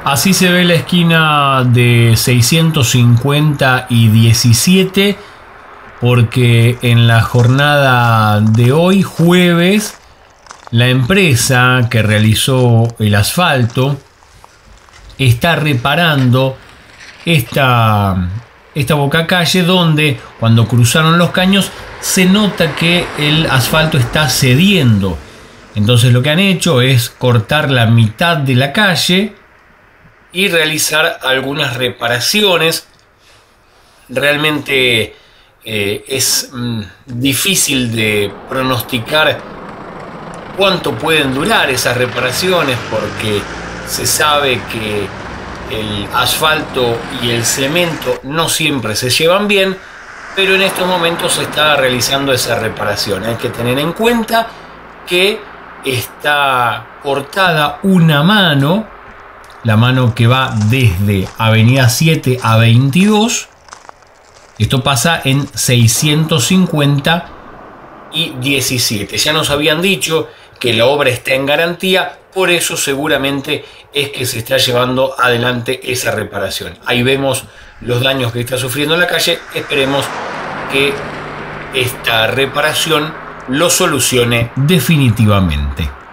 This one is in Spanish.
Así se ve la esquina de 650 y 17, porque en la jornada de hoy, jueves, la empresa que realizó el asfalto está reparando esta bocacalle, donde cuando cruzaron los caños se nota que el asfalto está cediendo. Entonces lo que han hecho es cortar la mitad de la calle y realizar algunas reparaciones. Realmente es difícil de pronosticar cuánto pueden durar esas reparaciones, porque se sabe que el asfalto y el cemento no siempre se llevan bien, pero en estos momentos se está realizando esa reparación. Hay que tener en cuenta que está cortada una mano, la mano que va desde Avenida 7 a 22. Esto pasa en 650 y 17. Ya nos habían dicho que la obra está en garantía, por eso seguramente es que se está llevando adelante esa reparación. Ahí vemos los daños que está sufriendo la calle. Esperemos que esta reparación lo solucione definitivamente.